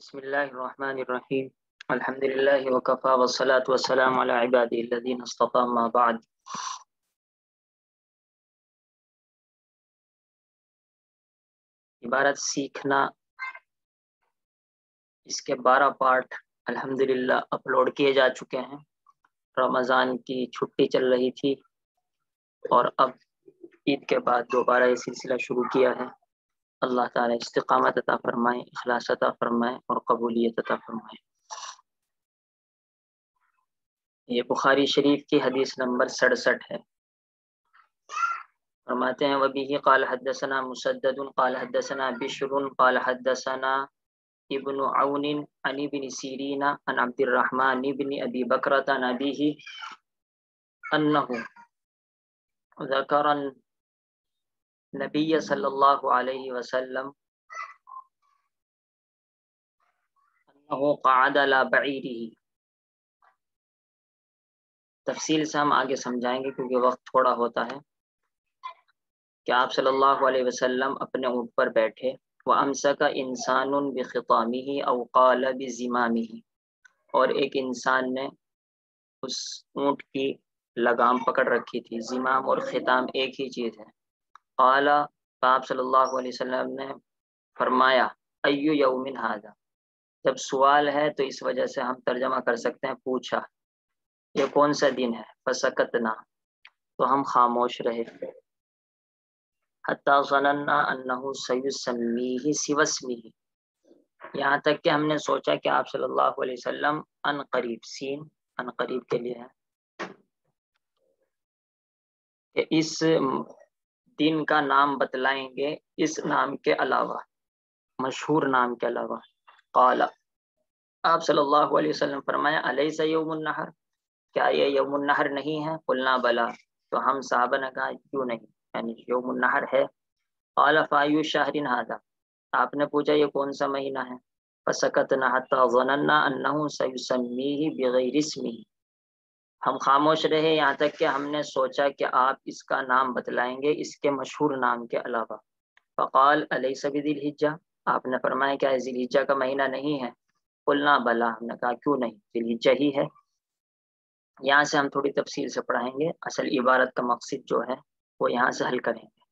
بسم الله الرحمن الرحيم. الحمد لله وكفى والصلاة والسلام على عباده الذين اصطفى ما بعد. عبارت سیکھنا، اس کے 12 پارٹ الحمدللہ اپلوڈ کیے جا چکے ہیں۔ رمضان کی چھٹی چل رہی تھی اور اب عید کے بعد دوبارہ یہ سلسلہ شروع کیا ہے۔ اللہ تعالی استقامت عطا فرمائے، اخلاص عطا فرمائے اور قبولیت عطا فرمائے۔ یہ بخاری شریف کی حدیث نمبر 67 ہے۔ فرماتے ہیں وبه قال حدثنا مسدد قال حدثنا بشر قال حدثنا ابن عون عن ابن سیرین عن عبد الرحمن ابن ابی بکرۃ عن ابیہ انہ ذکر النبی صلی اللہ علیہ وسلم انہ قعد على بعیرہ۔ تفصیل سے ہم آگے سمجھائیں گے کیونکہ وقت تھوڑا ہوتا ہے کہ آپ صلی اللہ علیہ وسلم اپنے اونٹ پر بیٹھے، وَأَمْسَكَ إِنسَانٌ بِخِطَامِهِ أَوْ قَالَ بِزِمَامِهِ، اور ایک انسان نے اس اونٹ کی لگام پکڑ رکھی تھی۔ زمام اور ختام ایک ہی چیز ہے۔ قال، آپ صلی اللہ علیہ وسلم نے فرمایا أَيُّ يَوْمٍ هَذَا، جب سوال ہے تو اس وجہ سے ہم ترجمہ کر سکتے ہیں پوچھا، یہ کون سا دن ہے؟ فسکتنا، تو ہم خاموش رہے۔ حتی ظننا انہ سیسمیہ سوی اسمہ، یہاں تک کہ ہم نے سوچا کہ آپ صلی اللہ علیہ وسلم ان قریب، سین ان قریب کے لیے ہے، کہ اس دن کا نام بتلائیں گے اس نام کے علاوہ، مشہور نام کے علاوہ۔ قال، آپ صلی اللہ علیہ وسلم فرمایا الیس یوم النحر، کیا یہ یوم النحر نہیں ہے؟ قلنا بلا، تو ہم صحابہ نے کہا کیوں نہیں، یعنی یوم النحر ہے۔ قال فای شہر ھذا، آپ نے پوچھا یہ کون سا مہینہ ہے؟ فسکتنا حتی ظننا انہ سیسمیہ بغیر اسمہ، ہم خاموش رہے یہاں تک کہ ہم نے سوچا کہ آپ اس کا نام بتلائیں گے اس کے مشہور نام کے علاوہ۔ فقال الیس بذی الحجہ، آپ نے فرمایا کیا ذی الحجہ کا مہینہ نہیں ہے؟ قلنا بلا، ہم نے کہا کیوں نہیں، ذی الحجہ ہی ہے۔ یہاں سے ہم تھوڑی تفصیل سے پڑھائیں گے، اصل عبارت کا مقصد جو ہے وہ یہاں سے حل کریں گے۔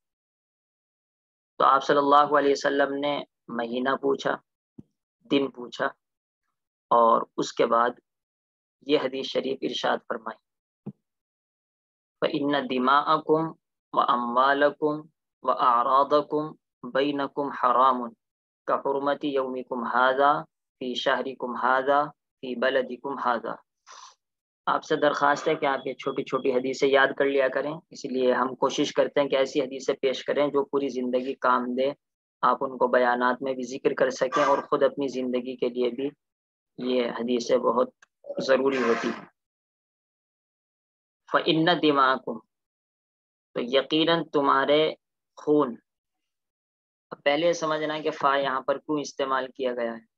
تو آپ صلی اللہ علیہ وسلم نے مہینہ پوچھا، دن پوچھا، اور اس کے بعد یہ حدیث شریف ارشاد فرمائی فَإِنَّ دِمَاءَكُمْ وَأَمْوَالَكُمْ وَأَعْرَاضَكُمْ بَيْنَكُمْ حَرَامٌ كَحُرْمَةِ يَوْمِكُمْ هَذَا فِي شَهْرِكُمْ هَذَا فِي بَلَدِكُمْ هَذَا۔ آپ سے درخواست ہے کہ آپ یہ چھوٹی چھوٹی حدیثیں یاد کر لیا کریں، اس لیے ہم کوشش کرتے ہیں کہ ایسی حدیثیں پیش کریں جو پوری زندگی کام دے، آپ ان کو بیانات میں بھی ذکر کر سکیں اور خود اپنی زندگی کے لیے بھی یہ حدیثیں بہت ضروری ہوتی ہیں۔ فَإِنَّ دِمَاءَكُمْ، تو یقیناً تمہارے خون، پہلے سمجھنا ہے کہ فا یہاں پر کیوں استعمال کیا گیا ہے۔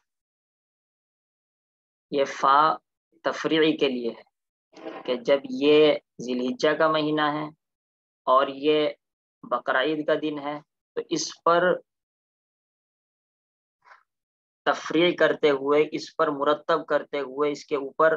یہ فا تفریعی کے لیے ہے کہ جب یہ ذی الحجہ کا مہینہ ہے اور یہ بقرعید کا دن ہے تو اس پر تفریع کرتے ہوئے، اس پر مرتب کرتے ہوئے، اس کے اوپر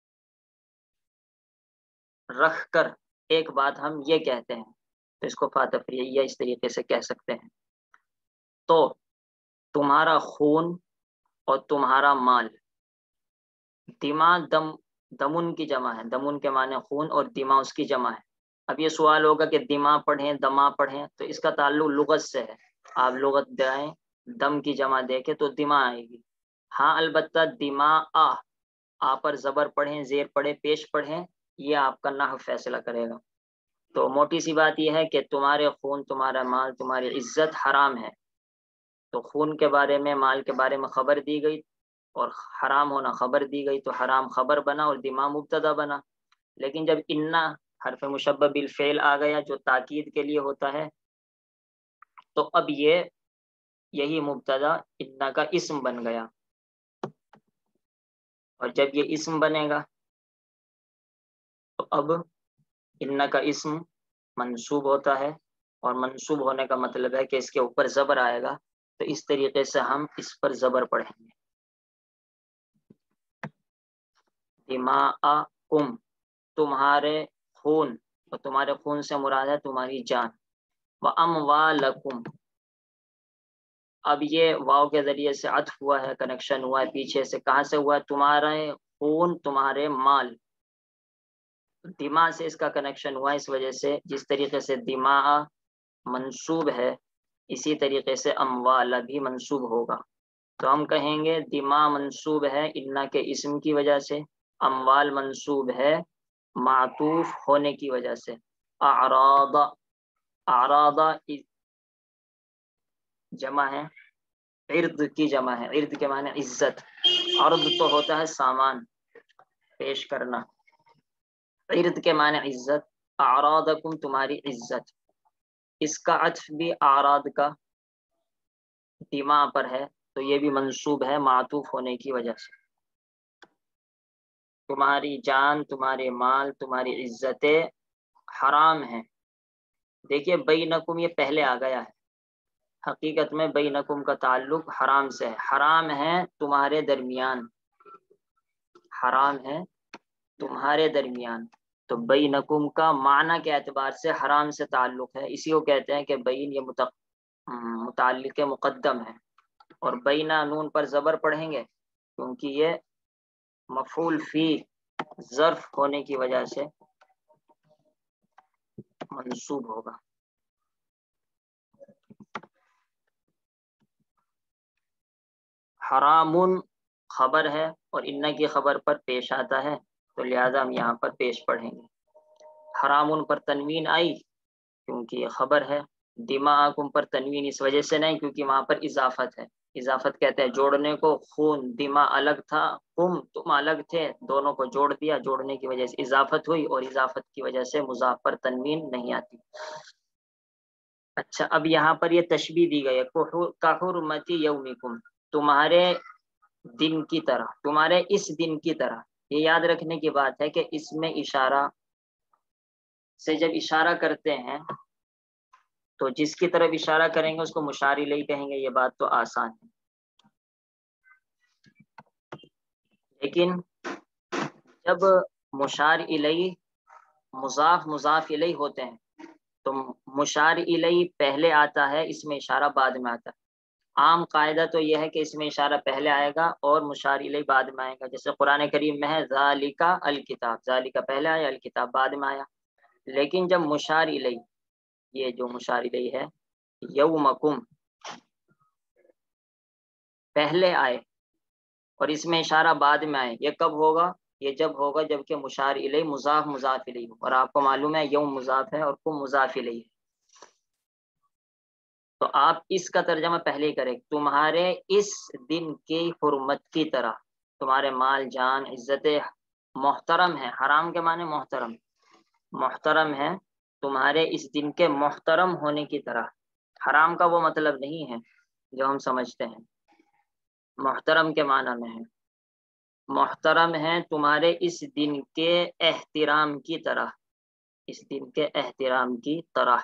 رکھ کر ایک بات ہم یہ کہتے ہیں تو اس کو فا تفریعیہ اس طریقے سے کہہ سکتے ہیں۔ تو تمہارا خون اور تمہارا مال، دماء دمن کی جمع ہے، دمن کے معنی خون اور دماء اس کی جمع ہے۔ اب یہ سوال ہوگا کہ دماء پڑھیں دما پڑھیں، تو اس کا تعلق لغت سے ہے، آپ لغت دائیں دم کی جمع دیکھیں تو دماء آئے گی۔ ہاں البتہ دماء آ پر زبر پڑھیں، زیر پڑھیں، پیش پڑھیں، یہ آپ کا نحو فیصلہ کرے گا۔ تو موٹی سی بات یہ ہے کہ تمہارے خون، تمہارا مال، تمہاری عزت حرام ہے، تو خون کے بارے میں، مال کے بارے میں خبر دی گئی اور حرام ہونا خبر دی گئی، تو حرام خبر بنا اور دماء مبتدا بنا۔ لیکن جب انا حرف مشبہ بالفعل آ گیا جو تاکید کے لیے ہوتا ہے، تو اب یہی مبتدا انا کا اسم بن گیا، اور جب یہ اسم بنے گا تو اب انا کا اسم منصوب ہوتا ہے، اور منصوب ہونے کا مطلب ہے کہ اس کے اوپر زبر آئے گا، تو اس طریقے سے ہم اس پر زبر پڑھیں گے. دماءکم تمہارے خون، اور تمہارے خون سے مراد ہے تمہاری جان. واموالکم اب یہ واو کے ذریعے سے عطف ہوا ہے، کنیکشن ہوا ہے پیچھے سے. کہاں سے ہوا ہے؟ تمہارے خون تمہارے مال. دماء سے اس کا کنیکشن ہوا اس وجہ سے جس طریقے سے دماء منصوب ہے اسی طریقے سے اموال بھی منصوب ہوگا. تو ہم کہیں گے دماء منصوب ہے انا کے اسم کی وجہ سے، اموال منصوب ہے معطوف ہونے کی وجہ سے. اعراض، اعراض جمع ہے، عرض کی جمع ہے. عرض کے معنی عزت. عرض تو ہوتا ہے سامان پیش کرنا، عرض کے معنی عزت. اعراضکم تمہاری عزت. اس کا عطف بھی اعراض کا دماء پر ہے تو یہ بھی منصوب ہے معطوف ہونے کی وجہ سے. تمہاری جان، تمہارے مال، تمہاری عزتیں حرام ہیں. دیکھیے بینکم یہ پہلے آ گیا ہے، حقیقت میں بینکم کا تعلق حرام سے ہے. حرام ہے تمہارے درمیان، حرام ہے تمہارے درمیان. تو بینکم کا معنی کے اعتبار سے حرام سے تعلق ہے، اسی کو کہتے ہیں کہ بین یہ متعلق مقدم ہے. اور بینا نون پر زبر پڑھیں گے کیونکہ یہ مفعول فی ظرف ہونے کی وجہ سے منصوب ہوگا. حرام خبر ہے اور ان کی خبر پر پیش آتا ہے تو لہذا ہم یہاں پر پیش پڑھیں گے. حرام پر تنوین آئی کیونکہ یہ خبر ہے. دماءکم پر تنوین اس وجہ سے نہیں کیونکہ وہاں پر اضافت ہے. اضافت کہتے ہیں جوڑنے کو. خون دماء الگ تھا، تم الگ تھے، دونوں کو جوڑ دیا، جوڑنے کی وجہ سے اضافت ہوئی اور اضافت کی وجہ سے مضاف پر تنوین نہیں آتی. اچھا اب یہاں پر یہ تشبیہ دی گئی ہے کحرمت یومکم تمہارے دن کی طرح، تمہارے اس دن کی طرح. یہ یاد رکھنے کی بات ہے کہ اس میں اشارہ سے جب اشارہ کرتے ہیں تو جس کی طرف اشارہ کریں گے اس کو مشار الیہ کہیں گے. یہ بات تو آسان ہے. لیکن جب مشار الیہ مضاف مضاف الیہ ہوتے ہیں تو مشار الیہ پہلے آتا ہے، اس میں اشارہ بعد میں آتا ہے. عام قاعدہ تو یہ ہے کہ اس میں اشارہ پہلے آئے گا اور مشار الیہ بعد میں آئے گا. جیسے قرآن کریم میں ہے ذالک الکتاب، ذالک پہلے آیا، الکتاب بعد میں آیا. لیکن جب مشار الیہ، یہ جو مشار الیہ ہے یومکم پہلے آئے اور اس میں اشارہ بعد میں آئے، یہ کب ہوگا؟ یہ جب ہوگا جب کہ مشار الیہ مضاف مضاف الیہ ہو. اور آپ کو معلوم ہے یوم مضاف ہے اور کم مضاف الیہ ہے. تو آپ اس کا ترجمہ پہلے ہی کریں، تمہارے اس دن کی حرمت کی طرح. تمہارے مال جان عزت محترم ہے. حرام کے معنی محترم، محترم ہے تمہارے اس دن کے محترم ہونے کی طرح. حرام کا وہ مطلب نہیں ہے جو ہم سمجھتے ہیں، محترم کے معنی میں ہے. محترم ہے تمہارے اس دن کے احترام کی طرح، اس دن کے احترام کی طرح.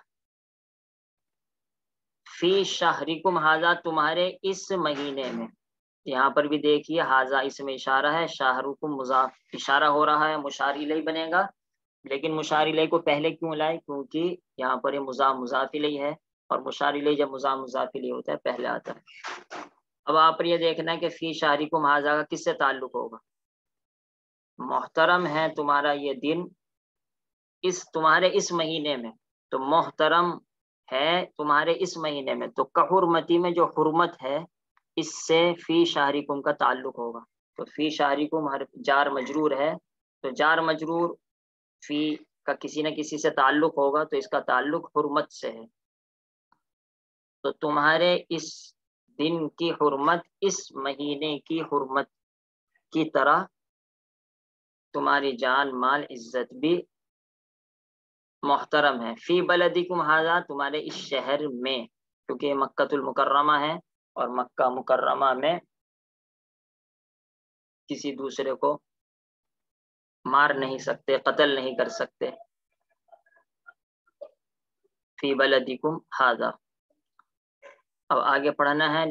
فی شہرکم ھذا تمہارے اس مہینے میں. یہاں پر بھی دیکھیے ھذا اس میں اشارہ ہے، شہرکم مضاف اشارہ ہو رہا ہے، مشار الیہ بنے گا. لیکن مشار الیہ کو پہلے کیوں لائے؟ کیونکہ یہاں پر یہ مضاف مضاف الیہ ہے اور مشار الیہ جب مضاف مضاف الیہ ہوتا ہے پہلے آتا ہے. اب آپ یہ دیکھنا ہے کہ فی شہرکم ھذا کا کس سے تعلق ہوگا؟ محترم ہے تمہارا یہ دن اس تمہارے اس مہینے میں. تو محترم ہے تمہارے اس مہینے میں تو کحرمتی میں جو حرمت ہے اس سے فی شہرکم کا تعلق ہوگا. تو فی شہرکم جار مجرور ہے تو جار مجرور فی کا کسی نہ کسی سے تعلق ہوگا تو اس کا تعلق حرمت سے ہے. تو تمہارے اس دن کی حرمت اس مہینے کی حرمت کی طرح تمہاری جان مال عزت بھی محترم ہے. فی بلدکم ھذا تمہارے اس شہر میں، کیونکہ یہ مکہ المکرمہ ہے اور مکہ مکرمہ میں کسی دوسرے کو مار نہیں سکتے، قتل نہیں کر سکتے. فی بلدکم ھذا اب آگے پڑھنا ہے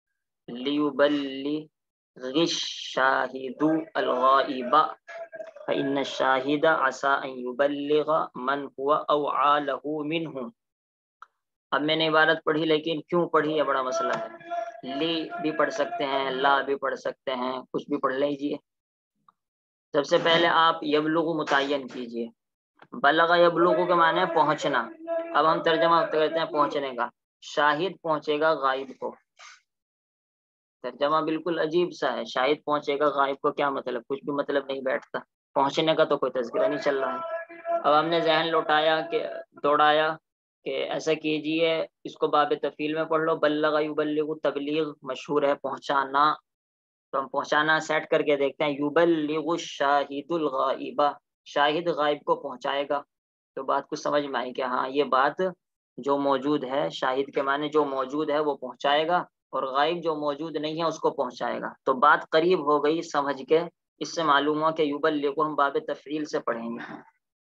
لیبلغ الشاہد الغائب فإن الشاہد عسى أن يبلغ من هو اوعى له منه. اب میں نے عبارت پڑھی لیکن کیوں پڑھی یہ بڑا مسئلہ ہے. لی بھی پڑھ سکتے ہیں، لا بھی پڑھ سکتے ہیں، کچھ بھی پڑھ لیجیے. سب سے پہلے آپ یبلغ متعین کیجیے. بلغ یبلغ کے معنی ہے پہنچنا. اب ہم ترجمہ کرتے ہیں پہنچنے کا. شاہد پہنچے گا غائب کو. ترجمہ بالکل عجیب سا ہے. شاہد پہنچے گا غائب کو، کیا مطلب؟ کچھ بھی مطلب نہیں بیٹھتا. پہنچنے کا تو کوئی تذکرہ نہیں چل رہا ہے. اب ہم نے ذہن لوٹایا کہ دوڑایا کہ ایسا کیجئے اس کو باب تفعیل میں پڑھ لو. بلغ یبلغ، تبلیغ مشہور ہے پہنچانا، تو ہم پہنچانا سیٹ کر کے دیکھتے ہیں. یبلغ الشاہد الغائب، شاہد غائب کو پہنچائے گا. تو بات کچھ سمجھ میں آئی کہ ہاں یہ بات جو موجود ہے، شاہد کے معنی جو موجود ہے وہ پہنچائے گا، اور غائب جو موجود نہیں ہے اس کو پہنچائے گا. تو بات قریب ہو گئی سمجھ کے. اس سے معلوم ہوا کہ یبلغ کو ہم باب تفعیل سے پڑھیں گے.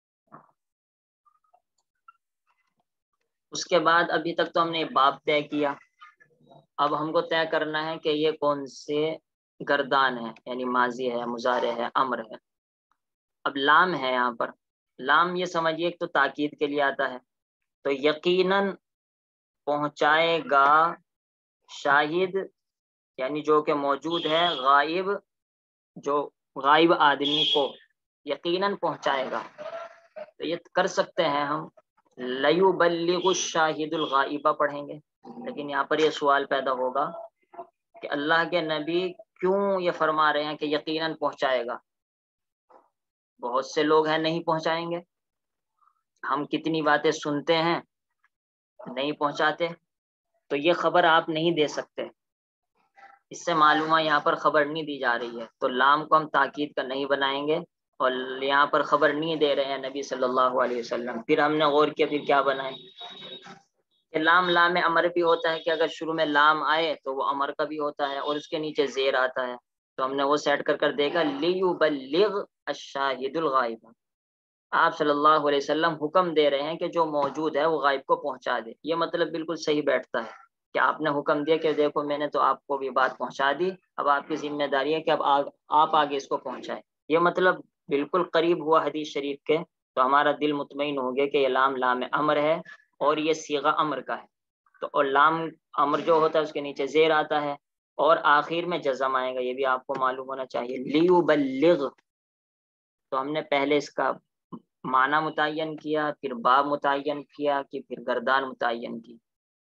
اس کے بعد ابھی تک تو ہم نے باب طے کیا. اب ہم کو طے کرنا ہے کہ یہ کون سے گردان ہے، یعنی ماضی ہے، مضارع ہے، امر ہے. اب لام ہے یہاں پر. لام یہ سمجھیے ایک تو تاکید کے لیے آتا ہے. تو یقیناً پہنچائے گا شاہد، یعنی جو کہ موجود ہے، غائب جو غائب آدمی کو یقیناً پہنچائے گا. تو یہ کر سکتے ہیں ہم لیبلغ الشاہد الغائب پڑھیں گے. لیکن یہاں پر یہ سوال پیدا ہوگا کہ اللہ کے نبی کیوں یہ فرما رہے ہیں کہ یقیناً پہنچائے گا؟ بہت سے لوگ ہیں نہیں پہنچائیں گے. ہم کتنی باتیں سنتے ہیں نہیں پہنچاتے. تو یہ خبر آپ نہیں دے سکتے. اس سے معلوم ہے یہاں پر خبر نہیں دی جا رہی ہے. تو لام کو ہم تاکید کا نہیں بنائیں گے، اور یہاں پر خبر نہیں دے رہے ہیں نبی صلی اللہ علیہ وسلم. پھر ہم نے غور کیا پھر کیا بنائیں کہ لام امر بھی ہوتا ہے کہ اگر شروع میں لام آئے تو وہ امر کا بھی ہوتا ہے، اور اس کے نیچے زیر آتا ہے. تو ہم نے وہ سیٹ کر دیکھا لیبلغ الشاہد الغائب. آپ صلی اللہ علیہ وسلم حکم دے رہے ہیں کہ جو موجود ہے وہ غائب کو پہنچا دے. یہ مطلب بالکل صحیح بیٹھتا ہے کہ آپ نے حکم دیا کہ دیکھو میں نے تو آپ کو بھی بات پہنچا دی، اب آپ کی ذمہ داری ہے کہ اب آپ آگے اس کو پہنچائیں. یہ مطلب بالکل قریب ہوا حدیث شریف کے. تو ہمارا دل مطمئن ہو گیا کہ یہ لام امر ہے اور یہ صیغہ امر کا ہے. تو اور لام امر جو ہوتا ہے اس کے نیچے زیر آتا ہے اور آخر میں جزم آئے گا. یہ بھی آپ کو معلوم ہونا چاہیے. لیبلغ، تو ہم نے پہلے اس کا معنی متعین کیا، پھر باب متعین کیا، کہ پھر گردان متعین کی.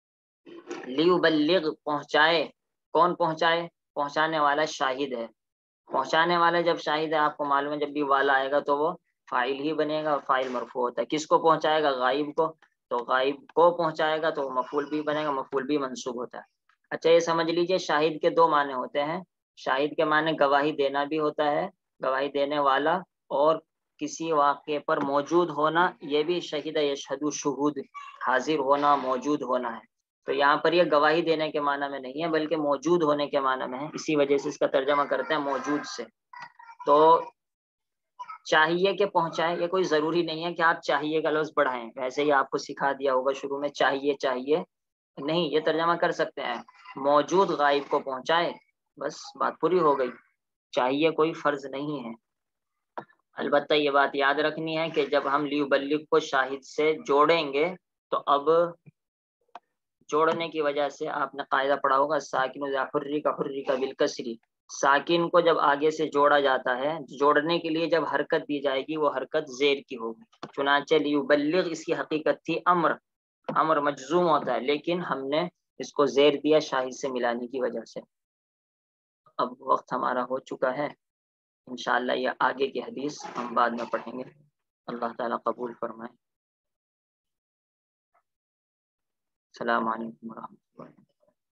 لیبلغ پہنچائے. کون پہنچائے؟ پہنچانے والا شاہد ہے. پہنچانے والا جب شاہد ہے آپ کو معلوم ہے جب بھی والا آئے گا تو وہ فاعل ہی بنے گا، اور فاعل مرفوع ہوتا ہے. کس کو پہنچائے گا؟ غائب کو. تو غائب کو پہنچائے گا تو مفعول بھی بنے گا، مفعول بھی منصوب ہوتا ہے. اچھا یہ سمجھ لیجئے شاہد کے دو معنی ہوتے ہیں. شاہد کے معنی گواہی دینا بھی ہوتا ہے، گواہی دینے والا، اور کسی واقعے پر موجود ہونا. یہ بھی شہید یشہد شہود، حاضر ہونا، موجود ہونا ہے. تو یہاں پر یہ گواہی دینے کے معنی میں نہیں ہے بلکہ موجود ہونے کے معنی میں ہے. اسی وجہ سے اس کا ترجمہ کرتے ہیں موجود سے. تو چاہیے کہ پہنچائیں، یہ کوئی ضروری نہیں ہے کہ آپ چاہیے کا لفظ بڑھائیں. ویسے ہی آپ کو سکھا دیا ہوگا شروع میں چاہیے نہیں، یہ ترجمہ کر سکتے ہیں موجود غائب کو پہنچائے، بس بات پوری ہو گئی. چاہیے کوئی فرض نہیں ہے. البتہ یہ بات یاد رکھنی ہے کہ جب ہم لیبلغ کو شاہد سے جوڑیں گے تو اب جوڑنے کی وجہ سے آپ نے قاعدہ پڑھا ہوگا ساکن اذا حرک بالکسری. ساکن کو جب آگے سے جوڑا جاتا ہے، جوڑنے کے لیے جب حرکت دی جائے گی وہ حرکت زیر کی ہوگی. چنانچہ لیبلغ اس کی حقیقت تھی امر مجزوم ہوتا ہے، لیکن ہم نے اس کو زیر دیا شاہد سے ملانے کی وجہ سے. اب وقت ہمارا ہو چکا ہے. انشاءاللہ یہ آگے کی حدیث ہم بعد میں پڑھیں گے. اللہ تعالیٰ قبول فرمائے. السلام علیکم ورحمۃ اللہ.